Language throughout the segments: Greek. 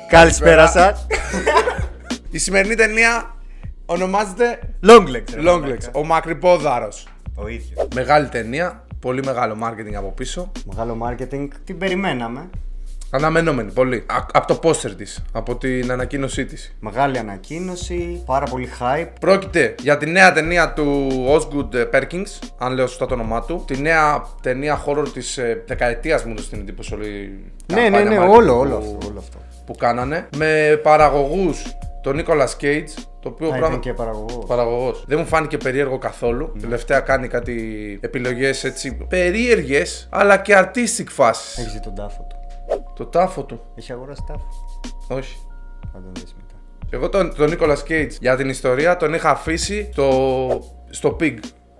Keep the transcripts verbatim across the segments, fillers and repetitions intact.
Καλησπέρα σας. Η σημερινή ταινία ονομάζεται Longlegs. Longlegs, ο μακρυπόδαρος. Ο ίδιος. Μεγάλη ταινία, πολύ μεγάλο marketing από πίσω. Μεγάλο marketing, την περιμέναμε. Αναμενόμενη, πολύ. Α, από το πόστερ της, από την ανακοίνωσή της. Μεγάλη ανακοίνωση, πάρα πολύ hype. Πρόκειται για τη νέα ταινία του Osgood Perkins, αν λέω σωστά το όνομά του. Τη νέα ταινία horror της ε, δεκαετίας μου στην εντύπωση όλη. Ναι, ναι, ναι, όλο, όλο αυτό, όλο αυτό. Που κάνανε. Με παραγωγούς τον Nicolas Cage. Το οποίο Α, πράγμα... ήταν και παραγωγός. Παραγωγός. Δεν μου φάνηκε περίεργο καθόλου. Mm. Τελευταία κάνει κάτι επιλογές έτσι περίεργες, αλλά και artistic φάσεις. Έχεις δει τον τάφο του. Το τάφο του. Έχει αγοράσει τάφο. Όχι. Θα τον δεις μετά. Εγώ τον, τον Nicolas Cage για την ιστορία τον είχα αφήσει το, στο Pig.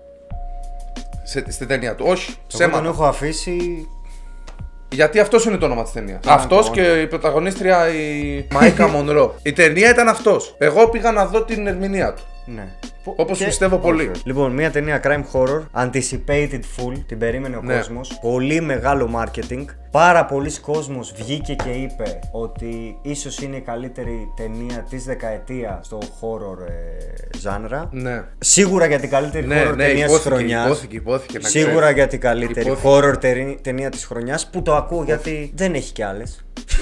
Σε, στην ταινία του. Όχι, ψέματα. Εγώ τον έχω αφήσει. Γιατί αυτός είναι το όνομα της ταινίας. Α, Αυτός το και η πρωταγωνίστρια η Μάικα Μονρό. Η ταινία ήταν αυτός. Εγώ πήγα να δω την ερμηνεία του. Ναι. Όπως πιστεύω πολύ. Λοιπόν, μια ταινία crime horror, anticipated full, την περίμενε ο Ναι. κόσμος. Πολύ μεγάλο marketing. Πάρα πολλοί κόσμος βγήκε και είπε ότι ίσως είναι η καλύτερη ταινία της δεκαετίας στο horror ε, genre. Ναι. Σίγουρα για την καλύτερη Ναι, horror ναι, ταινία της υπόθηκε, χρονιάς. υπόθηκε, υπόθηκε, να Σίγουρα ξέρεις. για την καλύτερη Υπόθηκε. horror τερι- ταινία της χρονιάς, που το ακούω γιατί δεν έχει κι άλλες.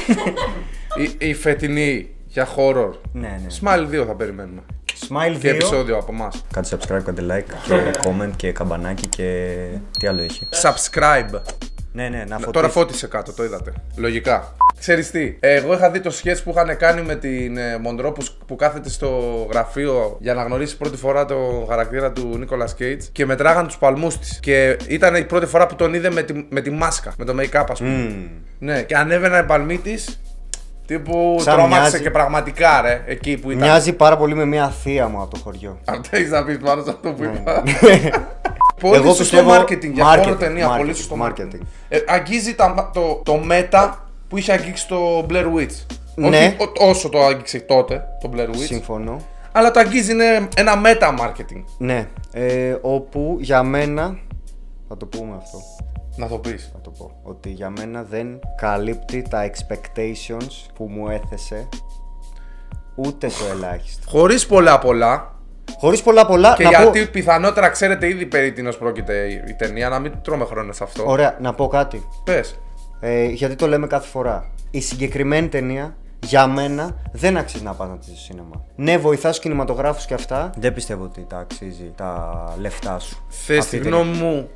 Η, η φετινή για horror. Ναι, ναι. Smile δύο θα περιμένουμε. Smile Και δύο. επεισόδιο από εμάς. Κάντε subscribe, κάντε like και comment και καμπανάκι και τι άλλο έχει. Subscribe. Ναι, ναι, να Τώρα φωτίσει. φώτισε κάτω, το είδατε. Λογικά. Ξέρεις τι, εγώ είχα δει το sketch που είχαν κάνει με την ε, Μονρό που, σ- που κάθεται στο γραφείο για να γνωρίσει πρώτη φορά το χαρακτήρα του Nicolas Cage και μετράγαν τους παλμούς της. Και ήταν η πρώτη φορά που τον είδε με τη, με τη μάσκα, με το make-up ας πούμε. Mm. Ναι, και ανέβαινε η παλμή της. Τύπου Σαν τρόμαξε μοιάζει. και πραγματικά ρε, εκεί που ήταν. Μοιάζει πάρα πολύ με μια θεία μου από το χωριό. Αν θέλεις να πεις πάνω σε αυτό που είπα. Εγώ Πολύ σωστό πιστεύω marketing για marketing, χώρο ταινία. marketing, Πολύ σωστό marketing. marketing. Ε, αγγίζει τα, το, το μέτα που είχε αγγίξει το Blair Witch. Ναι. Όχι ό- όσο το άγγιξε τότε το Blair Witch. Συμφωνώ. Αλλά το αγγίζει, είναι ένα μέτα marketing. Ναι, ε, όπου για μένα, θα το πούμε αυτό, Να το πεις. θα το πω, ότι για μένα δεν καλύπτει τα expectations που μου έθεσε ούτε το ελάχιστο. Χωρίς πολλά πολλά. Χωρίς πολλά πολλά, Και να γιατί πω... πιθανότερα ξέρετε ήδη περί τίνος πρόκειται η, η ταινία, να μην τρώμε χρόνο σε αυτό. Ωραία, να πω κάτι. Πες. Ε, γιατί το λέμε κάθε φορά. Η συγκεκριμένη ταινία για μένα δεν αξίζει να πας να τη δεις στο σίνεμα. Ναι, βοηθάς τους κινηματογράφους και αυτά. Δεν πιστεύω ότι τα αξίζει τα λεφτά σου. Θες Αυτή τη η ταινία. γνώμη μου.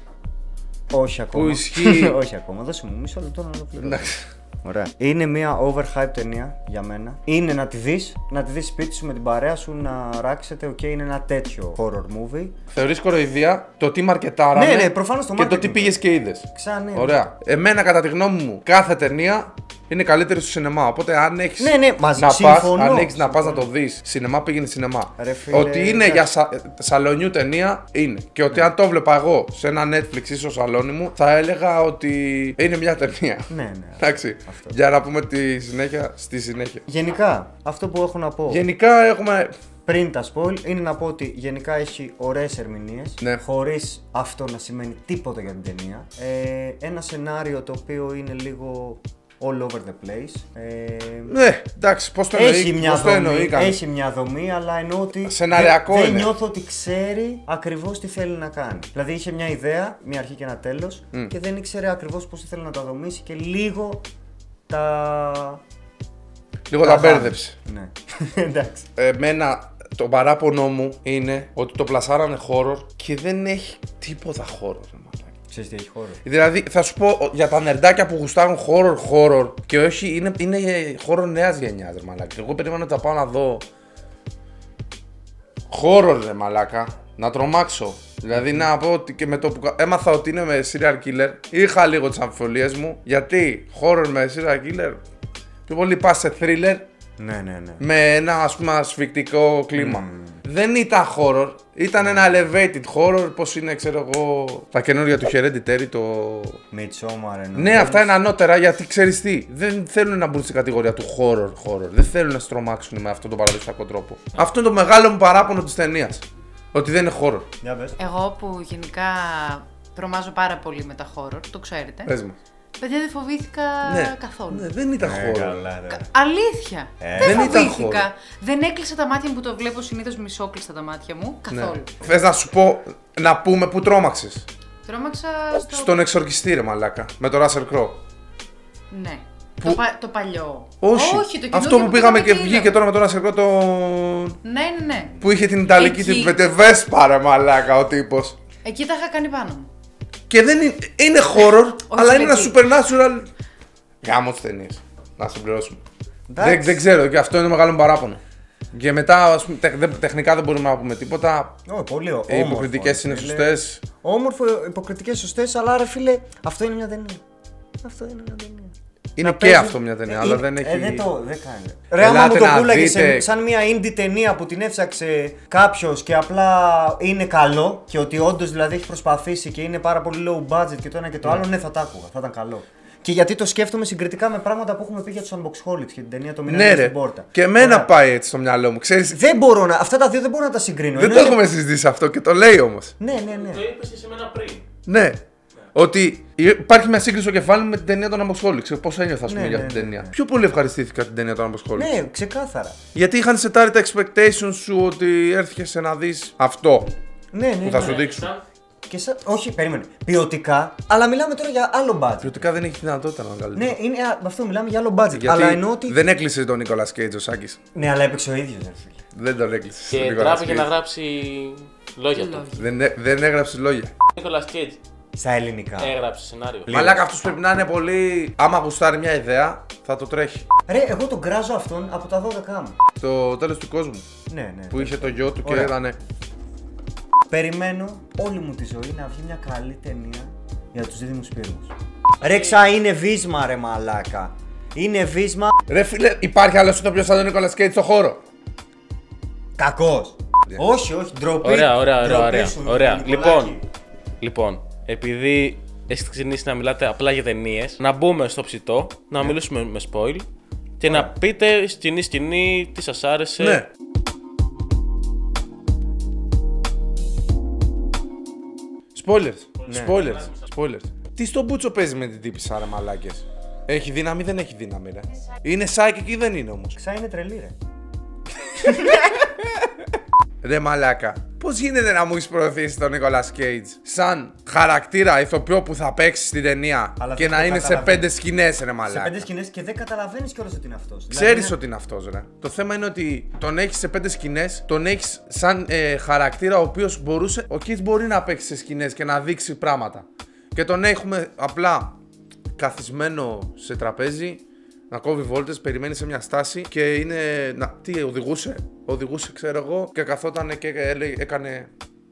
Όχι ακόμα. Που ισχύει. Όχι ακόμα. Δώσε μου μισό λεπτό να ολοκληρώσω. Εντάξει. Ωραία. Είναι μια overhyped ταινία για μένα. Είναι να τη δεις, να τη δεις σπίτι σου με την παρέα σου, να ράξετε. Οκ, είναι ένα τέτοιο horror movie. Θεωρείς κοροϊδία το τι μαρκετάρανε Ναι, ναι, προφανώς το και το marketing. τι πήγες και είδες. Ξανά. Ωραία. Εμένα, κατά τη γνώμη μου, κάθε ταινία είναι καλύτερη στο σινεμά. Οπότε, αν έχεις Ναι, ναι, μαζί- να πας, συμφωνώ. αν έχεις να πας να Συμφωνώ. το δεις σινεμά, πήγαινε σινεμά. Ρε φίλε, ότι είναι εντάξει. για σα... σαλονιού ταινία, είναι. Και ότι αν το βλέπα εγώ σε ένα Netflix ή στο σαλόνι μου, θα έλεγα ότι είναι μια ταινία. Ναι, ναι. Εντάξει. Αυτό. Για να πούμε τη συνέχεια στη συνέχεια. Γενικά, αυτό που έχω να πω Γενικά έχουμε. πριν τα spoil είναι να πω ότι γενικά έχει ωραίες ερμηνείες, Ναι. χωρίς αυτό να σημαίνει τίποτα για την ταινία. Ε, ένα σενάριο το οποίο είναι λίγο all over the place. Ε, Ναι, εντάξει, πώς το έχει, εννοεί, μια πώς το δομή, εννοήκαν. έχει μια δομή, αλλά εννοώ ότι Σεναριακό δεν, δεν είναι. νιώθω ότι ξέρει ακριβώς τι θέλει να κάνει. Δηλαδή είχε μια ιδέα, μια αρχή και ένα τέλος και δεν ήξερε ακριβώς πώς ήθελε να τα δομήσει και λίγο τα... Λίγο τα μπέρδεψε. Ναι, εντάξει. Εμένα το παράπονο μου είναι ότι το πλασάρανε horror και δεν έχει τίποτα horror. ρε μαλάκα. Ξέρεις τι έχει χώρο. Δηλαδή θα σου πω για τα νερντάκια που γουστάρουν horror horror και όχι είναι, είναι horror νέας γενιάς ρε μαλάκα. Εγώ περίμενα ότι θα πάω να δω horror ρε μαλάκα, να τρομάξω. Δηλαδή να πω ότι και με το που έμαθα ότι είναι με serial killer είχα λίγο τις αμφιβολίες μου, γιατί horror με serial killer πιο πολύ πας σε thriller Ναι, ναι, ναι. με ένα ας πούμε ασφικτικό κλίμα. Δεν ήταν horror, ήταν ένα elevated horror, πως είναι ξέρω εγώ τα καινούργια του Hereditary το... Midsommar εννοώ. Ναι, αυτά είναι ανώτερα γιατί ξέρεις τι, δεν θέλουν να μπουν στην κατηγορία του horror horror, δεν θέλουν να στρομάξουν με αυτόν τον παραδοσιακό τρόπο. Αυτό είναι το μεγάλο μου παράπονο της ταινίας, ότι δεν είναι horror. Για πες. Εγώ που γενικά τρομάζω πάρα πολύ με τα horror, το ξέρετε. Πες μας. Παιδιά, δεν φοβήθηκα Ναι. καθόλου. Ναι, δεν ήταν Ε, χώρο. καλά, ρε. Αλήθεια. Ε, δεν δεν ήταν φοβήθηκα. χώρο. Δεν έκλεισα τα μάτια μου που το βλέπω συνήθως μισόκλειστα τα μάτια μου. Καθόλου. Θες να σου πω, να πούμε που τρόμαξες. Τρόμαξα στο. Στον εξορκιστή, ρε μαλάκα. Με το Russell Crowe. Ναι. Που- Το, πα... το παλιό. Όχι. Όχι, το Αυτό καινούργιο που πήγαμε και είδαμε. βγήκε τώρα με το Russell Crowe το. Ναι, ναι, ναι. Που είχε την Ιταλική Εκεί. την πετεβέσπα, ρε μαλάκα ο τύπος. Εκεί τα είχα κάνει πάνω μου. Και δεν είναι. Είναι horror, αλλά είναι ένα εκεί. supernatural. Γάμο τις ταινίες. Να συμπληρώσουμε. Εντάξει. Δεν, δεν ξέρω, και αυτό είναι μεγάλο παράπονο. Και μετά, ας πούμε, τεχ- δεν- τεχνικά δεν μπορούμε να πούμε τίποτα. Όχι, πολύ Οι όμορφο. υποκριτικές ρε είναι φίλε. σωστές. Όμορφο, υποκριτικές σωστές, αλλά ρε φίλε, αυτό είναι μια ταινία. Αυτό είναι μια ταινία. Είναι Να και παίζει- αυτό μια ταινία, ε, αλλά ε, δεν έχει. Ε, δεν το δεν κάνει. Ρε, άμα μου Ελάτε το να πούλαγε δείτε. σαν μια indie ταινία που την έφτιαξε κάποιο και απλά είναι καλό και ότι όντω δηλαδή έχει προσπαθήσει και είναι πάρα πολύ low budget και το ένα και το άλλο, ναι, θα τα άκουγα, θα ήταν καλό. Και γιατί το σκέφτομαι συγκριτικά με πράγματα που έχουμε πει για του Unboxholics και την ταινία το μήνα Ναι, ρε. στην πόρτα. Και εμένα Ωραία. πάει έτσι στο μυαλό μου. Ξέρεις, Δεν μπορώ να. Αυτά τα δύο δεν μπορώ να τα συγκρίνω. δεν Ενώ το είναι- έχουμε συζητήσει αυτό και το λέει όμως. Ναι, ναι, ναι. Το είπες και σε μένα πριν. Ναι. Ότι υπάρχει μια σύγκριση στο κεφάλι μου με την ταινία των Unboxholics. Πώς ένιωθα, ας πούμε, Ναι, για ναι, την ναι, ταινία. ναι. Πιο πολύ ευχαριστήθηκα την ταινία των Unboxholics. Ναι, ξεκάθαρα. Γιατί είχαν σετάρει τα expectations σου ότι έρθηκες να δεις αυτό Ναι, ναι. που θα ναι. σου δείξουν. Σαν Και σαν... Όχι, περίμενε. Ποιοτικά, αλλά μιλάμε τώρα για άλλο budget. Ποιοτικά δεν έχει δυνατότητα να βγάλει. Ναι, είναι, α, αυτό μιλάμε για άλλο budget. Γιατί αλλά εννοώ ότι. δεν έκλεισε τον Νίκολας Κέιτζ ο Σάκης. Ναι, αλλά έπαιξε ο ίδιο, ρε φίλε. Δεν τον έκλεισε. και τράβηκε να γράψει λόγια του. Λόγια. Δεν, έ- δεν έγραψε λόγια. Νίκολας Κέιτζ Στα ελληνικά. έγραψε σενάριο. Λίγο. Μαλάκα, αυτός πρέπει να είναι πολύ. Άμα γουστάρει μια ιδέα, θα το τρέχει. Ρε, εγώ τον κράζω αυτόν από τα δώδεκα μου. Το τέλος του κόσμου. Ναι, ναι. Που είχε το γιο του και Ωραία. ήταν. Περιμένω όλη μου τη ζωή να βγει μια καλή ταινία για τους δίδυμους πύργους. Ρε, ξα είναι βίσμα, ρε μαλάκα. Είναι βίσμα. Ρε φίλε, υπάρχει άλλο ηθοποιός σαν τον Νίκολας Κέιτζ στο χώρο. Κακός. Όχι, όχι, ντροπή. Ωραία, ωραία, ωραία. Ντροπή ωραία. σου, ωραία. Νικολάκη. Λοιπόν, λοιπόν, επειδή έχετε ξεκινήσει να μιλάτε απλά για ταινίες, να μπούμε στο ψητό, να μιλήσουμε με spoil και να πείτε σκηνή σκηνή τι σας άρεσε. Ναι. Spoilers. Ναι. Spoilers. Spoilers. Τι στον Μπούτσο παίζει με την τύπησα, ρε μαλάκες. Έχει δύναμη, δεν έχει δύναμη, ρε. Είναι psychic ή δεν είναι όμως. Ξα είναι τρελή, ρε. Ρε μαλάκα. Πώς γίνεται να μου έχεις προωθήσει τον Νίκολας Κέιτζ σαν χαρακτήρα ηθοποιό που θα παίξει στην ταινία Αλλά και δεν να το είναι σε καταλαβαίνεις. πέντε σκηνές, ρε Σε μαλάκα. πέντε σκηνές και δεν καταλαβαίνεις κιόλας ότι είναι αυτός. Ξέρεις Δηλαδή, ότι είναι αυτός, ρε. Το θέμα είναι ότι τον έχεις σε πέντε σκηνές, τον έχεις σαν ε, χαρακτήρα ο οποίος μπορούσε. Ο Κιτς μπορεί να παίξει σε σκηνές και να δείξει πράγματα. Και τον έχουμε απλά καθισμένο σε τραπέζι, να κόβει βόλτες, περιμένει σε μια στάση και είναι. Να, τι οδηγούσε, οδηγούσε, ξέρω εγώ, και καθότανε και έλεγε, έκανε.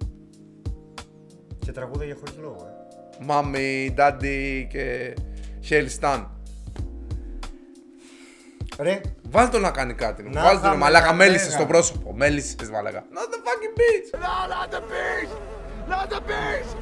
Και τραγούδα για χωρίς λόγο, ε. Μάμι, ντάντι και Χέλι Σταν. Ρε, Βάλ το να κάνει κάτι. Να Βάλ το θα να μαλάκα, με μέλισσες λέγα. στο πρόσωπο. Μέλισσες, μαλάκα. Not the fucking bitch. No, not the beast! Not the beast!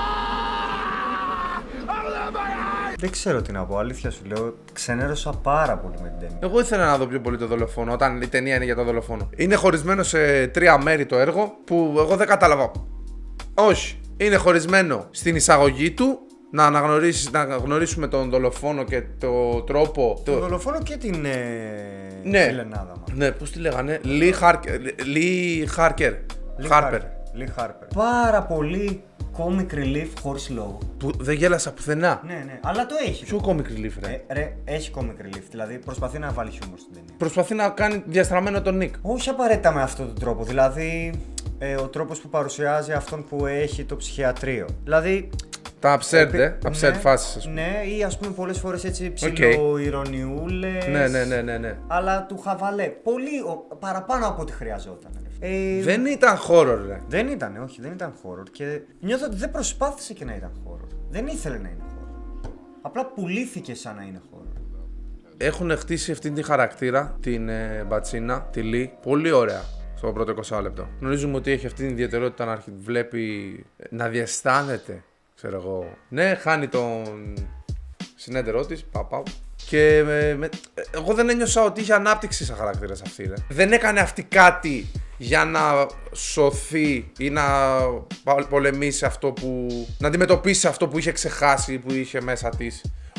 Ah! Over my eyes! δεν ξέρω τι να πω, αλήθεια σου λέω. Ξενέρωσα πάρα πολύ με την ταινία. Εγώ ήθελα να δω πιο πολύ το δολοφόνο όταν η ταινία είναι για το δολοφόνο. Είναι χωρισμένο σε τρία μέρη το έργο που εγώ δεν κατάλαβα. Όχι. Είναι χωρισμένο στην εισαγωγή του. Να αναγνωρίσεις, να γνωρίσουμε τον δολοφόνο και το τρόπο. Το δολοφόνο και την ε... Ναι. Φιλενάδα μας. Ναι, πώς τη λέγανε. Λι Χάρκερ. Λι Χάρκερ. Χάρπερ. Λι Χάρπερ. Πάρα πολύ comic relief χωρίς λόγο. Που δεν γέλασα πουθενά. Ναι, ναι, αλλά το έχει. Ποιο comic relief, ρε. Ε, ρε, έχει comic relief, δηλαδή προσπαθεί να βάλει χιούμορ στην ταινία. Προσπαθεί να κάνει διαστραμμένο τον Νικ. Όχι απαραίτητα με αυτόν τον τρόπο, δηλαδή ε, ο τρόπος που παρουσιάζει αυτόν που έχει το ψυχιατρίο. Δηλαδή. Τα absurd, ε. επί- Absurd ναι, φάσεις, ας πούμε. Ναι, ή ας πούμε πολλές φορές έτσι ψιλοειρωνιούλες. Ναι, ναι, ναι, ναι, ναι. Αλλά του χαβαλέ. Πολύ ο- παραπάνω από ό,τι χρειαζόταν. ρε. Ε, Δεν ήταν horror, ρε. δεν ήταν, όχι, δεν ήταν horror. Και νιώθω ότι δεν προσπάθησε και να ήταν horror. Δεν ήθελε να είναι horror. Απλά πουλήθηκε σαν να είναι horror. Έχουν χτίσει αυτήν τη χαρακτήρα, την ε, Μπατσίνα, τη Λί, πολύ ωραία στο πρώτο είκοσι λεπτό. Γνωρίζουμε ότι έχει αυτή την ιδιαιτερότητα να αρχι- βλέπει, ε, να διαισθάνεται, ξέρω εγώ. Ναι, χάνει τον συνέτερό της, παπάου. Και με, με- ε, εγώ δεν ένιωσα ότι είχε ανάπτυξη σαν χαρακτήρα αυτή, ρε. Δεν έκανε αυτή κάτι για να σωθεί ή να πα- πολεμήσει αυτό που. Να αντιμετωπίσει αυτό που είχε ξεχάσει, που είχε μέσα της.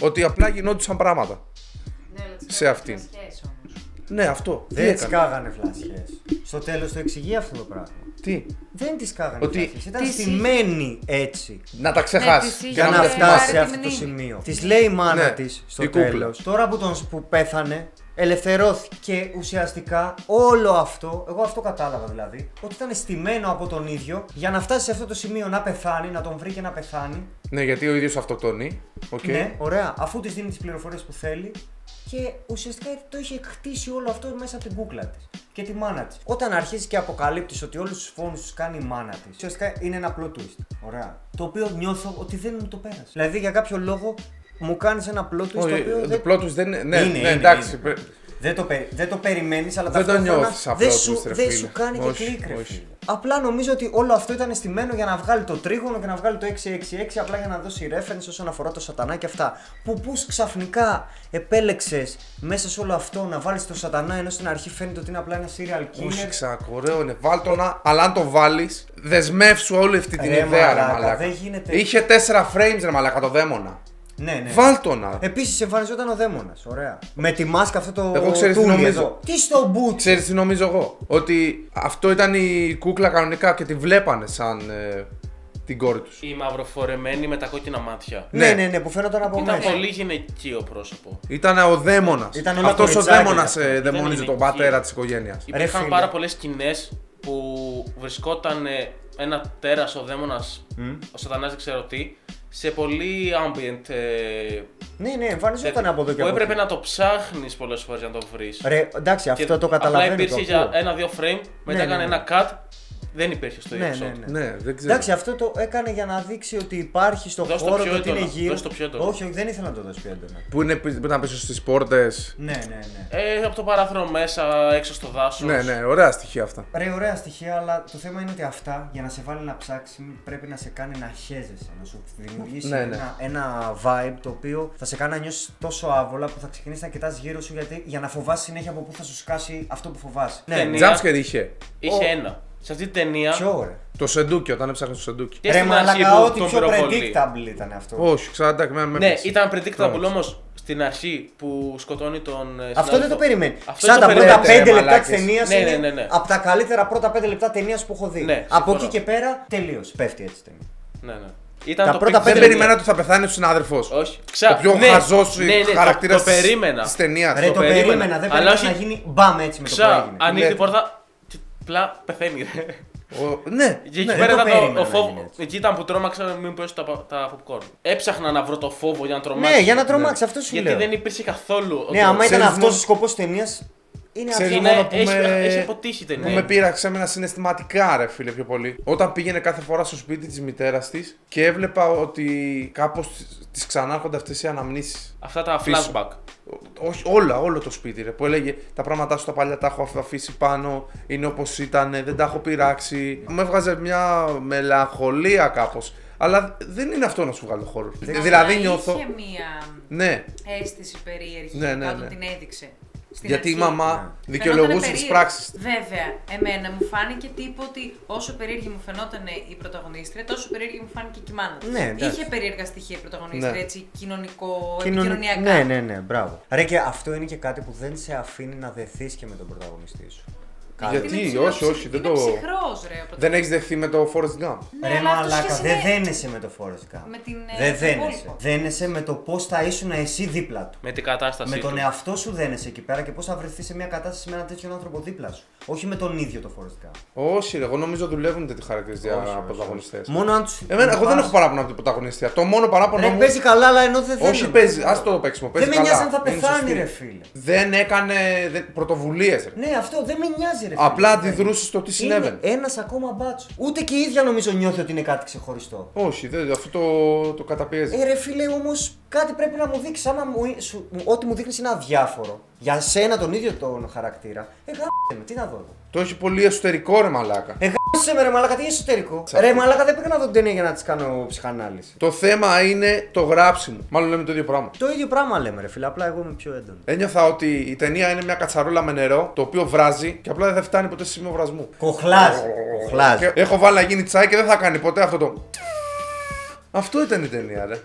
Ότι απλά γινόντουσαν πράγματα. Ναι, αλλά τις σε αυτήν. φλασιές όμως. Ναι, αυτό. Τι Δεν τις έκανε? κάγανε φλασιές. Στο τέλος το εξηγεί αυτό το πράγμα. Τι. Δεν τις κάγανε Ότι- φλασιές. Ήταν Τις στημένη έτσι. Να τα ξεχάσει. Ναι, τις Για είχε να πάρει φτάσει τη αυτό το μνήμη. σημείο. Τη λέει η μάνα Ναι, της στο η κούκλα. τέλος. Τώρα που, τον, που πέθανε, ελευθερώθηκε. Και ουσιαστικά όλο αυτό, εγώ αυτό κατάλαβα δηλαδή, ότι ήταν στημένο από τον ίδιο για να φτάσει σε αυτό το σημείο να πεθάνει, να τον βρει και να πεθάνει. Ναι, γιατί ο ίδιος αυτοκτονεί. Οκ. Ναι, ωραία. Αφού τη δίνει τις πληροφορίες που θέλει. Και ουσιαστικά το είχε χτίσει όλο αυτό μέσα από την κούκλα της και τη μάνα της. Όταν αρχίζει και αποκαλύπτεις ότι όλους τους φόνους τους κάνει η μάνα της, ουσιαστικά είναι ένα plot twist. Ωραία. Το οποίο νιώθω ότι δεν μου το πέρασε. Δηλαδή για κάποιο λόγο μου κάνεις ένα plot twist το Όχι, οποίο το δεν. plot twist δεν είναι. Ναι, Είναι, ναι, είναι, εντάξει. είναι. πε- Δεν το, περι... δεν το περιμένεις, αλλά Δεν το ταυτόχρονα νιώθεις σαν δεν plot σου, twist, ρε δεν φίλε. σου κάνει Όχι, και κλικ, ρε όχι. φίλε. Απλά νομίζω ότι όλο αυτό ήταν στημένο για να βγάλει το τρίγωνο και να βγάλει το έξι έξι έξι, απλά για να δώσει reference όσον αφορά το σατανά και αυτά. Που πώς ξαφνικά επέλεξες μέσα σε όλο αυτό να βάλεις το σατανά, ενώ στην αρχή φαίνεται ότι είναι απλά ένα serial Όχι, killer. ξάκο, ωραίο είναι. Βάλ το να. Αλλά αν το βάλει, δεσμεύσου όλη αυτή την Ρε ιδέα, ρε μαλάκα, μαλάκα. δεν γίνεται. Είχε τέσσερα frames, ρε μαλάκα, το δαίμονα. Ναι, ναι. Βάλ το να. Επίσης εμφανιζόταν ο δαίμονας, ωραία. Με τη μάσκα αυτό το Εγώ ξέρεις τι τούλι νομίζω. εδώ. Τι στο μπούτσο. Ξέρεις τι νομίζω εγώ. Ότι αυτό ήταν η κούκλα κανονικά και τη βλέπανε σαν ε, την κόρη τους. Η μαυροφορεμένη με τα κόκκινα μάτια. Ναι, Ναι. ναι, ναι, που φαίνονταν από Ήταν μέσα. πολύ γυναικείο πρόσωπο. Ήταν ο δαίμονας. Ήταν όλα Αυτός ο κοριτσάκια δαίμονας αυτό. ε, Ήταν δαιμόνιζε τον γυναικείο. πατέρα της οικογένειας. Υπήρχαν φίλε. πάρα πολλές σκηνές που βρισκόταν ε, ένα τέρας, ο δαίμονας, ο σατανάς δεν ξέρω τι, σε πολύ ambient. Ε, Ναι, ναι, εμφανιζόταν από εδώ και που από έπρεπε εκεί. να το ψάχνεις πολλές φορές για να το βρεις. Ρε, εντάξει, Και αυτό το καταλαβαίνω. Απλά υπήρχε το ακούω. για ένα-δύο frame, μετά ναι, έκανε ναι. ένα cut, δεν υπήρχε στο Ναι, episode. ναι, ναι. Ναι, δεν ξέρω. Εντάξει, αυτό το έκανε για να δείξει ότι υπάρχει στο Δώσ' το χώρο πιο και ότι είναι έντονα, γύρω. δώσ' το πιο έντονα. Όχι, όχι, δεν ήθελα να το δώσω πιο έντονα. Που είναι πι- που ήταν πίσω στις πόρτες. Ναι, ναι, ναι. Ε, από το παράθυρο μέσα, έξω στο δάσος. Ναι, ναι, ωραία στοιχεία αυτά. Ρε, ωραία στοιχεία, αλλά το θέμα είναι ότι αυτά για να σε βάλει να ψάξει πρέπει να σε κάνει να χέζεσαι, να σου δημιουργήσει Ναι, ναι. ένα, ένα vibe το οποίο θα σε κάνει να νιώσει τόσο άβολα που θα ξεκινήσει να κοιτάς γύρω σου γιατί, για να φοβάσαι συνέχεια από πού θα σου σκάσει αυτό που φοβάσαι. Ναι, Ταινία. Jumpscare είχε. Είχε Ο- ένα. Σε αυτή την ταινία. Ποιο ρε. Το σεντούκι, όταν έψαχνε το σεντούκι. Και Ρε, στην αρχή μαλακα, που ό,τι τον πιο πυροβολεί. predictable ήταν αυτό. Όχι, ξανά με, με Ναι, έπεισε. ήταν predictable Τρόμαξε. όμως στην αρχή που σκοτώνει τον. ε, Αυτό δεν συνάδελφο. το περιμένει. Αυτό Σαν δεν τα το πρώτα περιμένει. πέντε λεπτά τη μαλάκες. ταινία Ναι, είναι ναι, ναι, ναι. από τα καλύτερα πρώτα πέντε λεπτά ταινία που έχω δει. Ναι, από συμφωνώ. εκεί και πέρα τελείω. Πέφτει έτσι η ταινία. Ναι, ναι. Ήταν Τα το πρώτα pick Δεν πέντε της περιμένα ταινίας. ότι θα πεθάνει ο συνάδελφος. Όχι. Ξα... Ο πιο ναι, χαζός ναι, ναι, χαρακτήρας το, το περίμενα. της ταινίας. Ρε, το, περίμενα. περίμενα, δεν Αλλά περίμενα να όχι- γίνει μπαμ έτσι με το που Ξα, έγινε. ανοίγει Ναι. την πόρτα. και Απλά πεθαίνει. Ρε. Ο- Ναι, Και εκεί ναι. πέρα το ήταν το, περίμενα ο να φόβο. γίνει έτσι. Εκεί ήταν που τρόμαξα μην πέσω τα, τα popcorn. Έψαχνα να βρω το φόβο για να τρομάξω. Ναι, για να τρομάξει, αυτό σου Γιατί λέω. δεν υπήρχε καθόλου. Ναι, άμα ήταν Ξέρεις αυτό μόνο- ο σκοπό τη ταινία, είναι Ξέρεις αδιανό. μόνο που έχει, με- έχει αποτύχει η Που ταινία. με πείραξε εμένα συναισθηματικά, ρε φίλε, πιο πολύ. Όταν πήγαινε κάθε φορά στο σπίτι της μητέρας της και έβλεπα ότι κάπως της ξανάρχονται αυτές οι αναμνήσεις. Αυτά τα Πίσω. flashback. Όχι, όλα, όλο το σπίτι, ρε. Που έλεγε τα πράγματά σου τα παλιά τα έχω αφήσει πάνω, είναι όπως ήταν, δεν τα έχω πειράξει. Μου έβγαζε μια μελαγχολία κάπως. Αλλά δεν είναι αυτό να σου βγάλει το χώρο. Δηλαδή νιώθω. Είχε μία Ναι, αίσθηση περίεργη Ναι, ναι, όταν ναι. την έδειξε. Στην γιατί η αρχή. μαμά Φαινότανε δικαιολογούσε τις περίεργη. πράξεις της. Βέβαια, εμένα μου φάνηκε τύπου ότι όσο περίεργη μου φαινόταν η πρωταγωνίστρια, τόσο περίεργη μου φάνηκε και η μάνα της. Ναι, εντάξει. Είχε περίεργα στοιχεία η πρωταγωνίστρια, Ναι. έτσι, κοινωνικό, Κοινωνι- επικοινωνιακά. Ναι, ναι, ναι, μπράβο. Ρε, και αυτό είναι και κάτι που δεν σε αφήνει να δεθείς και με τον πρωταγωνιστή σου. Κάτι. Γιατί, Είναι ψυχρός, όχι, όχι, δεν είναι το- ψυχρός, ρε, ο Δεν έχει δεχθεί με το Forrest Gump. Ναι, Ρε αλλά αυτό μαλάκα, σχέση δεν με- δένεσαι με το Forrest Gump. Με την, ε, Δεν το δένεσαι. υπόλοιπο. Δένεσαι με το πώς θα ήσουν εσύ δίπλα του. Με την κατάστασή Με τον του. εαυτό σου δένεσαι εκεί πέρα και πώς θα βρεθεί σε μια κατάσταση με έναν τέτοιον άνθρωπο δίπλα σου. Όχι με τον ίδιο το Forrest Gump. Όχι, ρε, εγώ νομίζω δουλεύουν τέτοιοι χαρακτήρες Όχι, για όχι, πρωταγωνιστές. Μόνο αν του. Εμένα, εγώ δεν έχω παράπονο από την πρωταγωνιστία. Το μόνο παράπονο Ρε, μου. παίζει καλά, αλλά ενώ δεν Όχι, θέλω. παίζει, ας το παίξιμο. Παίζει Δεν με καλά. νοιάζει αν θα Είναι πεθάνει, σωστή. ρε φίλε. Δεν έκανε πρωτοβουλίες, ρε. Ναι, αυτό δεν με νοιάζει, ρε φίλε. Απλά αντιδρούσε στο τι συνέβαινε. Είναι ένα ακόμα μπάτσο. Ούτε και η ίδια νομίζω νιώθει ότι είναι κάτι ξεχωριστό. Όχι, δεν, αυτό το, το καταπιέζει. Ε, ρε φίλε, όμως κάτι πρέπει να μου δείξει. Άμα μου, σου, ό,τι μου δείχνει είναι αδιάφορο για σένα τον ίδιο τον χαρακτήρα. Ε, γάμισε με, τι να δω εδώ. Το έχει πολύ εσωτερικό, ρε μαλάκα. Ε, γάμισε με, ρε μαλάκα, τι εσωτερικό. Τσακ. Ρε μαλάκα, δεν πήγα να δω την ταινία για να τη κάνω ψυχανάλυση. Το θέμα είναι το γράψιμο. Μάλλον λέμε το ίδιο πράγμα. Το ίδιο πράγμα λέμε, ρε φίλε, απλά εγώ είμαι πιο έντονο. Ένιωθα ότι η ταινία είναι μια κατσαρόλα με νερό, το οποίο βράζει και απλά δεν φτάνει ποτέ σε σημείο βρασμού. Κοχλάζει. Κοχλάζει. Και έχω βάλει να γίνει τσάι και δεν θα κάνει ποτέ αυτό το. Αυτό ήταν η ταινία, ρε.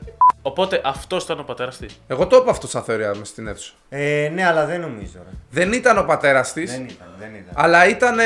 Οπότε αυτό ήταν ο πατέρας της. Εγώ το είπα αυτό σαν θεωρία μες στην αίθουσα. Ε, ναι, αλλά δεν νομίζω. Ρε. Δεν ήταν ο πατέρας της, Δεν ήταν, δεν ήταν. αλλά ήταν ε,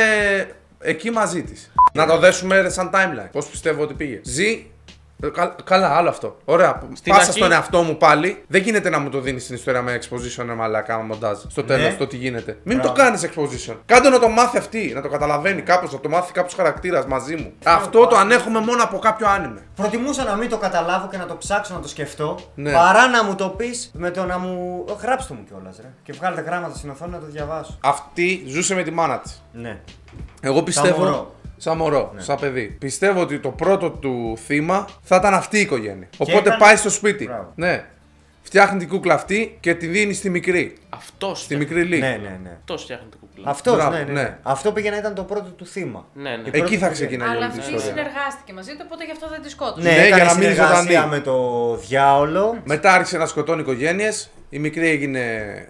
εκεί μαζί της. Να το δέσουμε ρε, σαν timeline. Πώς πιστεύω ότι πήγε. Ζει. ε, κα- καλά, άλλο αυτό. Ωραία. Στην Πάσα αρχή- στον εαυτό μου πάλι. Δεν γίνεται να μου το δίνει την ιστορία με exposition, ρε μαλάκα, μοντάζ. Στο τέλος Ναι. το τι γίνεται. Μην Μπράβο. το κάνεις exposition. Κάντε να το μάθει αυτή, να το καταλαβαίνει κάπως, να το μάθει κάποιος χαρακτήρας μαζί μου. Αυτό το ανέχομαι μόνο από κάποιο άνιμε. Προτιμούσα να μην το καταλάβω και να το ψάξω να το σκεφτώ. Ναι. Παρά να μου το πει με το να μου. Ε, Γράψτε το μου κιόλα, ρε. Και βγάλετε γράμματα στην οθόνη να το διαβάσω. Αυτή ζούσε με τη μάνα της. Ναι. Εγώ πιστεύω. μωρό. Σαν μωρό, σαν παιδί. Πιστεύω ότι το πρώτο του θύμα θα ήταν αυτή η οικογένεια. Οπότε έκανε- πάει στο σπίτι. Μπράβο. Ναι. Φτιάχνει την κούκλα αυτή και τη δίνει στη μικρή. Αυτός Στη μικρή Λί. Ναι, ναι, ναι. Αυτός φτιάχνει την κουκλά. Αυτό, Μπράβο, ναι, ναι, ναι. ναι. Αυτό πήγε να ήταν το πρώτο του θύμα. Ναι, ναι. Η Εκεί πρώτη θα του ξεκινάει η Αλλά όλη η αυτή ιστορία. συνεργάστηκε μαζί του, οπότε γι' αυτό δεν τη σκότωσε. Ναι, Ναι, έκανε για να μείνει συνεργασία ζωντανή. με το διάολο. Μετά άρχισε να σκοτώνει οικογένειες. Η μικρή έγινε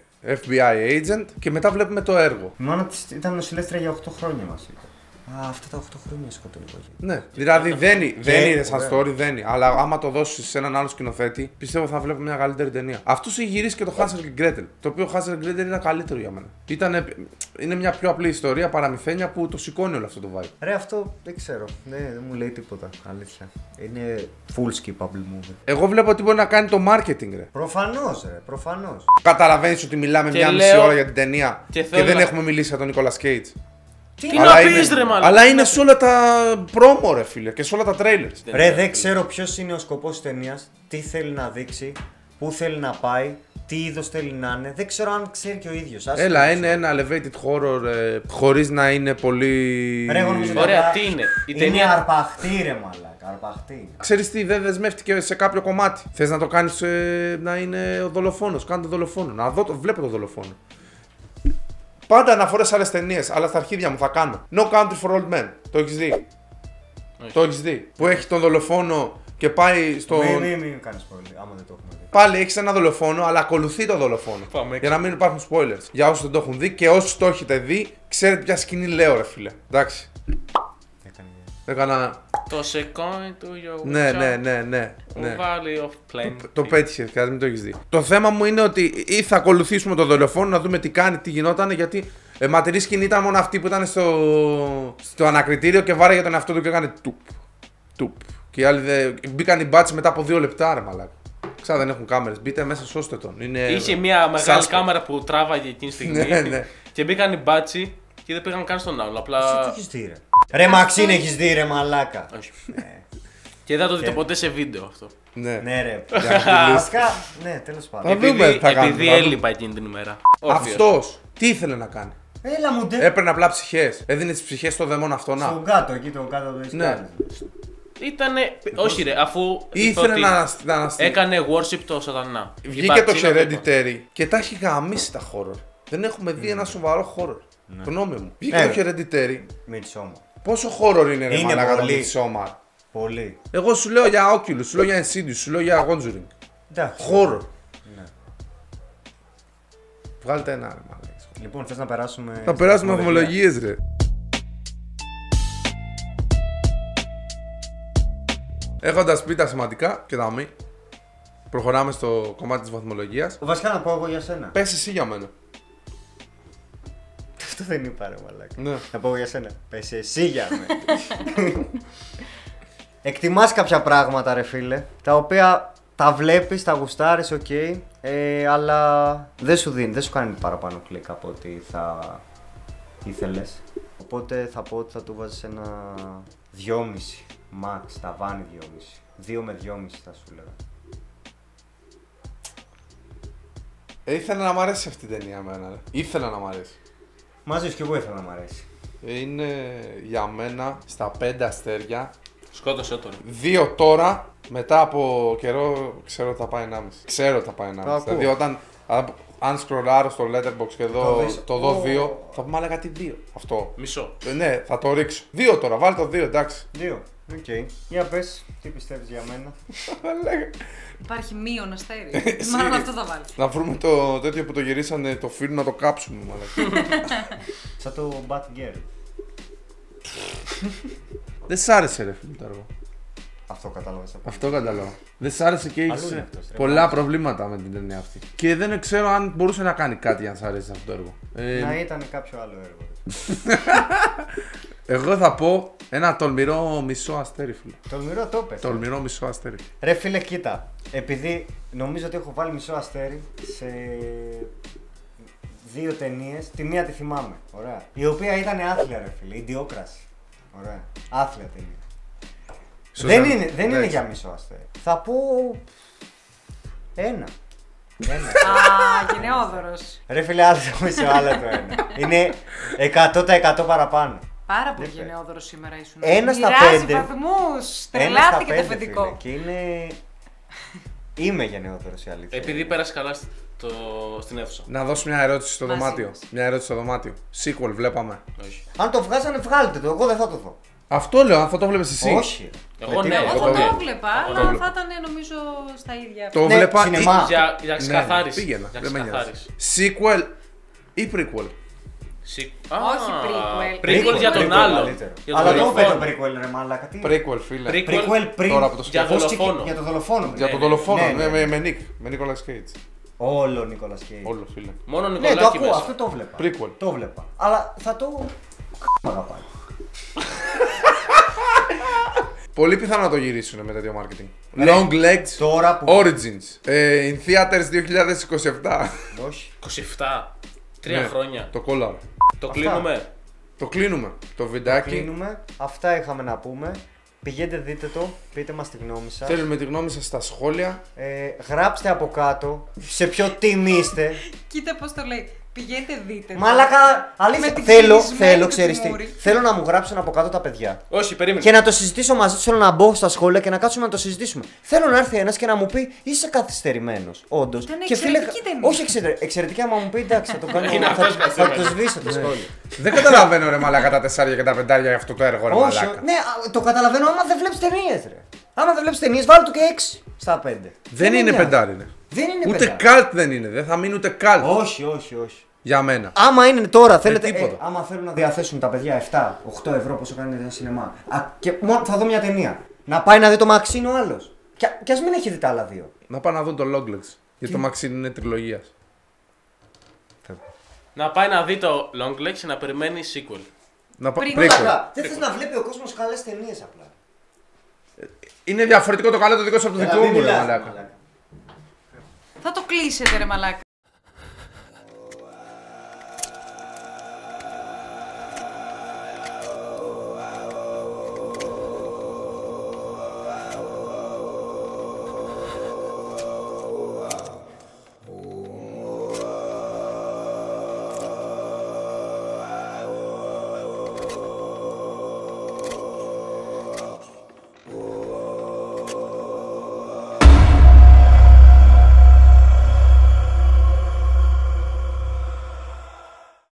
F B I agent και μετά βλέπουμε το έργο. Η μάνα της ήταν νοσηλεύτρια για οκτώ χρόνια μας είπε. Α, αυτά τα οκτώ χρόνια σκοτώνει η οικογένεια. Ναι. Δηλαδή δεν, είναι- δεν είναι σαν ωραία. story, δεν είναι. Αλλά άμα το δώσει σε έναν άλλο σκηνοθέτη, πιστεύω θα βλέπουμε μια καλύτερη ταινία. Αυτό έχει γυρίσει και το Hansel και Gretel. Το οποίο Hansel και Gretel είναι καλύτερο για μένα. Ήτανε, είναι μια πιο απλή ιστορία, παραμυθένια που το σηκώνει όλο αυτό το vibe. Ρε, αυτό δεν ξέρω. Ναι, δεν μου λέει τίποτα. Αλήθεια. Είναι full skippable movie. Εγώ βλέπω ότι μπορεί να κάνει το marketing, ρε. Προφανώς, ρε, προφανώς. Καταλαβαίνεις ότι μιλάμε Και μια μισή λέω- ώρα για την ταινία και και, θέλω δεν να- έχουμε μιλήσει για τον Nicolas Cage. Τι Αλλά να είναι- πεις ρε μάλλον. Αλλά είναι σε όλα τα promo, ρε φίλε, και σε όλα τα trailers. Ρε, δεν ξέρω ποιος είναι ο σκοπός της ταινίας, τι θέλει να δείξει, πού θέλει να πάει, τι είδος θέλει να είναι. Δεν ξέρω αν ξέρει και ο ίδιος. Άσε Έλα, το είναι ένα elevated horror ε, χωρίς να είναι πολύ. Ρε, εγώ νομίζω ότι Ωραία, απλά τι είναι, η Είναι ταινία- αρπαχτή, ρε μαλάκα, αρπαχτή. Ξέρεις τι, δεν δεσμεύτηκε σε κάποιο κομμάτι. Θες να το κάνεις ε, να είναι ο δολοφόνος. Κάνε το δολοφόνο. Να δω, το, βλέπω το δολοφόνο. Πάντα αναφορές σε άλλες ταινίες, αλλά στα αρχίδια μου θα κάνω. No Country for Old Men. Το έχεις δει. Όχι. Το έχεις δει. Που έχει τον δολοφόνο και πάει στο. Μην μη, μη κάνεις πολύ, άμα δεν το έχουμε δει. Πάλι έχει ένα δολοφόνο, αλλά ακολουθεί το δολοφόνο. Πάμε Για να μην υπάρχουν spoilers. Για όσους δεν το έχουν δει και όσους το έχετε δει, ξέρετε ποια σκηνή λέω, ρε φίλε. Εντάξει. Έκανε. Έκανα. Το second του your Ναι, ναι, ναι, ναι. ναι. Valley of Plain. Το πέτυχε, και μην το έχει δει. Το θέμα μου είναι ότι ή θα ακολουθήσουμε τον δολοφόνο να δούμε τι κάνει, τι γινόταν, γιατί ε, ματερή σκηνή ήταν μόνο αυτή που ήταν στο, στο ανακριτήριο και βάραγε τον εαυτό του και έκανε τουπ. Τουπ. Και οι άλλοι δε, μπήκαν οι μπάτσοι μετά από δύο λεπτά, ρε μαλάκα. Ξά δεν έχουν κάμερες. Μπείτε μέσα, σώστε τον. Είναι... Είχε μια μεγάλη Suspense. κάμερα που τράβαγε εκείνη τη στιγμή. Ναι, ναι. Και μπήκαν οι μπάτσι και δεν πήγαν καν στον άλλο. Εσύ Απλά. τι έχεις δει, ρε. Ρε Μαξίν, έχεις δει, ρε μαλάκα. Όχι. Και δεν θα το δείτε ποτέ σε βίντεο αυτό. Ναι. Ναι, ρε. Για να τη λες. Βασικά, ναι, τέλος Θα πάντων. δούμε, Επειδή, θα κάνουμε, επειδή θα δούμε. έλειπα εκείνη την ημέρα. Όρθιος. Αυτός τι ήθελε να κάνει. Έλα μου, ντε. Έπαιρνε απλά ψυχές. Έδινε τις ψυχές στο δαιμόν αυτό να. Στον κάτω, εκεί το κάτω το Ναι. ναι. Ήτανε. Όχι, ρε, αφού. Ήθελε το ότι να ανασ- να αναστεί. Έκανε worship το σατανά. Βγήκε το Υπαρξή, Hereditary και τα έχει γαμίσει τα horror. Δεν έχουμε δει ένα σοβαρό horror. Γνώμη μου. Βγήκε Ναι. το Hereditary. Μιτσόμα. Πόσο horror είναι ρε Είναι μαλάκα το πολύ. Midsommar. Πολύ. Εγώ σου λέω για Oculus, σου λέω για Insidious, σου λέω για Conjuring. Εντάξει. Horror. Ναι. Βγάλτε ένα ρε μαλάκα. Λοιπόν, θες να περάσουμε. Θα στην περάσουμε βαθμολογία? βαθμολογίες ρε. Έχοντας πει τα σημαντικά και τα μη, προχωράμε στο κομμάτι της βαθμολογίας. Βασικά να πω εγώ για σένα. Πες εσύ για μένα. Αυτό δεν είπα, ρε μαλάκα. Ναι. Να πω εγώ για σένα. Πες εσύ για μένα. Εκτιμάς κάποια πράγματα, ρε φίλε, τα οποία τα βλέπεις, τα γουστάρεις, οκ, ε, αλλά δεν σου δίνει, δεν σου κάνει παραπάνω κλικ από ό,τι θα ήθελες. Οπότε θα πω ότι θα του βάζεις ένα δυόμισι, max, ταβάνι δυόμισι. δύο με δυόμισι θα σου λέγα. Ε, ήθελα να μ' αρέσει αυτή η ταινία εμένα. Ρε. Ήθελα να μ' αρέσει. Μαζί σου κι εγώ ήθελα να μ' αρέσει. Ε, Είναι για μένα στα πέντε αστέρια. Σκότωσε τον. Δύο τώρα, μετά από καιρό ξέρω ότι θα πάει ενάμιση. Ξέρω ότι θα πάει ενάμιση. ακούω. Δηλαδή όταν α, αν σκρολάρω στο letterbox και Το δω, δεις. το δω Ω. δύο, θα πούμε άλλα κάτι δύο. Αυτό. Μισό. Ε, ναι, θα το ρίξω. Δύο τώρα, βάλει το δύο, εντάξει. Δύο. Οκ. Για πες, τι πιστεύεις για μένα. Υπάρχει μείον αστέρι. Μάλλον αυτό θα βάλει. Να βρούμε το τέτοιο που το γυρίσανε το φιλμ να το κάψουμε, μάλλον. Σαν το Batgirl. Δεν σ' άρεσε ρε φίλε το έργο. Αυτό κατάλαβες. Αυτό κατάλαβα. Δεν σ' άρεσε και Αλλού έχει είναι αυτός, ρε, πολλά προβλήματα με την ταινία αυτή. Και δεν ξέρω αν μπορούσε να κάνει κάτι για να σ' αρέσει αυτό το έργο. Ε, Να ήταν κάποιο άλλο έργο. εγώ θα πω ένα τολμηρό μισό αστέρι, φίλε. Τολμηρό το πες. Τολμηρό μισό αστέρι. Ρε φίλε, κοίτα. Επειδή νομίζω ότι έχω βάλει μισό αστέρι σε δύο ταινίες, τη μία τη θυμάμαι. Ωραία. Η οποία ήταν άθλια, ρε φίλε. Ιντιόκραση. Ωραία. Άθλια ταινία. Δεν είναι, δεν είναι για μισό αστέρι. Θα πω. Ένα. Ένα. Α, γενναιόδωρος. Ρε φίλε, άλλο το μισό, άλλο το ένα. Είναι εκατό τοις εκατό παραπάνω. Πάρα πολύ Δεν γενναιόδωρος σήμερα ήσουν. Ένα στα Μοιράζει πέντε. βαθμούς. Ένα στα Τρελάθηκε το πέντε, αφεντικό. φίλε. Και είναι. Είμαι γενναιόδωρος, η αλήθεια. Επειδή πέρασε καλά στο... στην αίθουσα. Να δώσω μια ερώτηση στο Μαζί δωμάτιο. μας. Μια ερώτηση στο δωμάτιο. Sequel βλέπαμε. Όχι. Αν το βγάζανε, βγάλετε το. Εγώ δεν θα το δω. Αυτό λέω, αν θα το βλέπεις εσύ. Όχι. Εγώ Με ναι, τι- Εγώ εγώ θα το το βλέπω. έβλεπα, Εγώ το αλλά βλέπω. θα ήταν νομίζω στα ίδια. Το Ναι, βλέπα. σινεμά. Για, για Ναι, ξεκαθάριση. πήγαινα. Για Δεν με νοιάζει. ξεκαθάριση. Sequel ή prequel. Σι- Όχι Α, prequel. Prequel για τον Prequel άλλο. καλύτερο. Για τον Αλλά δεν μου πει το δολοφόνο. prequel, ρε μαλάκα. Τι. Prequel, φίλε. Prequel. Prequel πριν. Τώρα που το Για σκέφτομαι. Πώς ξεκι- δολοφόνο. Για το δολοφόνο. Για Ναι, τον ναι. δολοφόνο, Ναι, με, ναι. με, με Nick, με Nicolas Cage. Όλο ο Νίκολας Κέιτ. Όλο, φίλε. Μόνο Ναι, το Νικολάκη ακούω, μέσα. αυτό το βλέπα. Prequel. Το βλέπα. Αλλά θα το. Μ' αγαπάει. Πολύ πιθανό να το γυρίσουν με τέτοιο marketing. Long Legs Τώρα που. Origins. Ε, in Theaters δύο χιλιάδες είκοσι επτά. Όχι. είκοσι επτά. Τρία Ναι, χρόνια. Το κόλλαρα. Το κλείνουμε. Το κλείνουμε. Το βιντεάκι. Κλείνουμε. Αυτά είχαμε να πούμε. Πηγαίνετε, δείτε το. Πείτε μας τη γνώμη σας. Θέλουμε τη γνώμη σας στα σχόλια. Ε, γράψτε από κάτω σε ποιο team είστε. Κοίτα πώς το λέει. Πηγαίνετε δείτε. το. Μαλάκα, αλήθεια. Με την Θέλω, κλεισμένη θέλω, του ξέρεις τι. τιμούρη. Θέλω να μου γράψουν από κάτω τα παιδιά. Όχι, περίμενε. Και να το συζητήσω μαζί του. Θέλω να μπω στα σχόλια και να κάτσουμε να το συζητήσουμε. Θέλω να έρθει ένα και να μου πει είσαι καθυστερημένο. Όντω. Ήταν εξαιρετική ταινία. Όχι εξαιρετική. Εξαιρετική, άμα μου πει εντάξει, θα το κάνω. Είναι θα, αυτός θα, θα καθυστερημένος. το σβήσω το σχόλιο. Δεν καταλαβαίνω ρε μαλάκα τα τεσσάρια και τα πεντάρια για αυτό το έργο ρε Όχι, μαλάκα. ναι, α, το καταλαβαίνω άμα δεν βλέπει ταινίε, ρε. Άμα δεν βλέπει ταινίε, βάλω του και έξι στα πέντε. Δεν με είναι νοιάζει. πεντάρι είναι. Δεν είναι Ούτε πεντάρι. καλτ δεν είναι. Δεν θα μείνει ούτε καλτ. Όχι, όχι, όχι. Για μένα. Άμα είναι τώρα, θέλετε. Ε, τίποτα. άμα θέλουν να διαθέσουν τα παιδιά επτά οκτώ ευρώ πόσο κάνει ένα σινεμά. Α, και μόνο θα δω μια ταινία. Να πάει να δει το Μαξίνο ο άλλο. Και, και α μην έχει δει τα άλλα δύο. Να πάνε να δουν το Longlegs. Γιατί το Maxine είναι τριλογία. Να πάει να δει το Long Legs και να περιμένει sequel. Να πα... Πριν prequel. Καλά, δεν θε να βλέπει ο κόσμο καλέ ταινίε απλά. Είναι διαφορετικό το καλό το δικό σου από το Έλα, δικό μην μου ρε μιλάς, μαλάκα. μαλάκα. Θα το κλείσετε ρε μαλάκα.